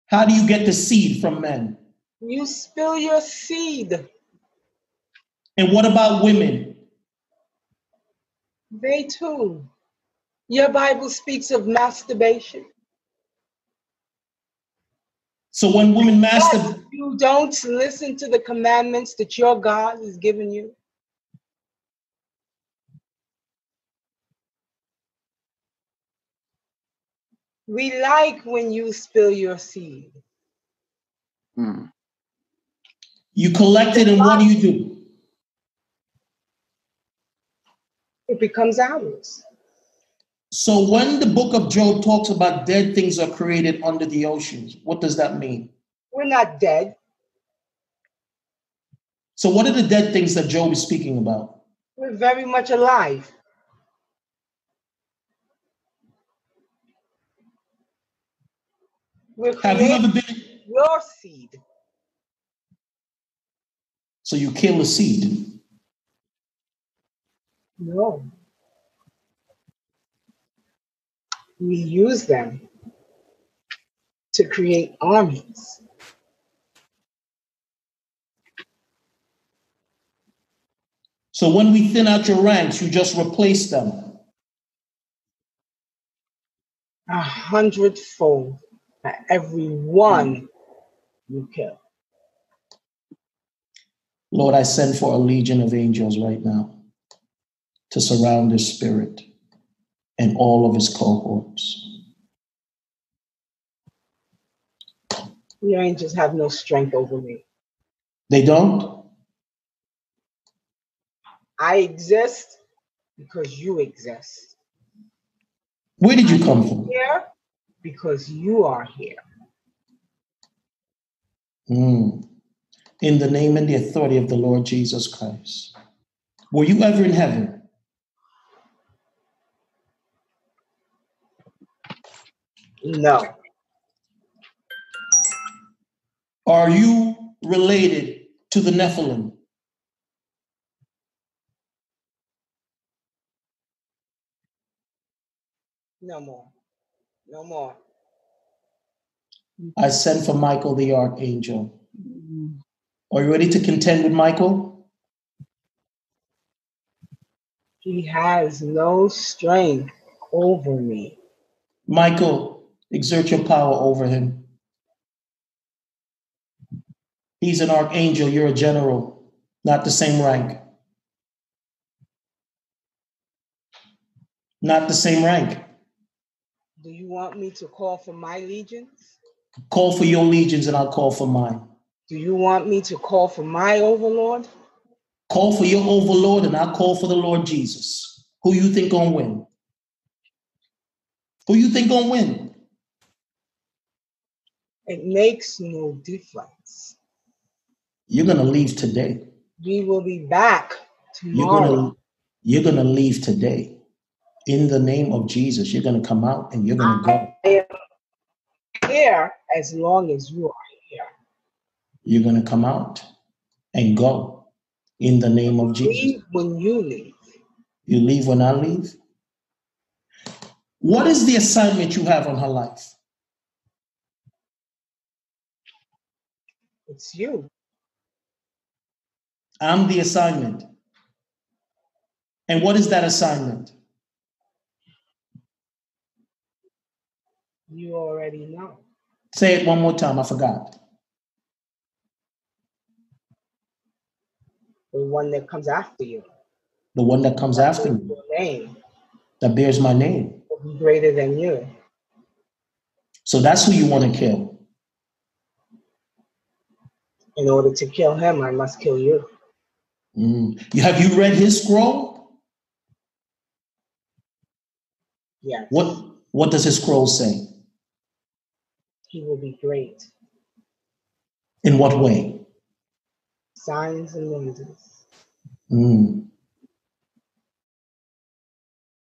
How do you get the seed from men? You spill your seed. And what about women? They too. Your Bible speaks of masturbation. So when women masturbate, you don't listen to the commandments that your God has given you. We like when you spill your seed. You collect it, and what do? It becomes ours. So when the book of Job talks about dead things are created under the oceans, what does that mean? We're not dead. So what are the dead things that Job is speaking about? We're very much alive. Have you ever been? Your seed. So you kill the seed? No. We use them to create armies. So when we thin out your ranks, you just replace them? 100-fold for every one you kill. Lord, I send for a legion of angels right now to surround his spirit and all of his cohorts. Your angels have no strength over me. They don't? I exist because you exist. Where did you come from? Here because you are here. In the name and the authority of the Lord Jesus Christ. Were you ever in heaven? No. Are you related to the Nephilim? No more. No more. I send for Michael the archangel. Are you ready to contend with Michael? He has no strength over me. Michael, exert your power over him. He's an archangel, you're a general, not the same rank. Not the same rank. Do you want me to call for my legions? Call for your legions and I'll call for mine. Do you want me to call for my overlord? Call for your overlord and I'll call for the Lord Jesus. Who you think gonna win? Who you think gonna win? It makes no difference. You're gonna leave today. We will be back tomorrow. You're gonna leave today. In the name of Jesus, you're gonna come out and you're gonna go. I am here as long as you are here. You're gonna come out and go in the name of Jesus. Leave when you leave. You leave when I leave? What is the assignment you have on her life? It's you. I'm the assignment. And what is that assignment? You already know. Say it one more time, I forgot. The one that comes after you. The one that comes after me. Your name. That bears my name. Will be greater than you. So that's who you want to kill. In order to kill him, I must kill you. Have you read his scroll? Yes. What does his scroll say? He will be great. In what way? Signs and wonders.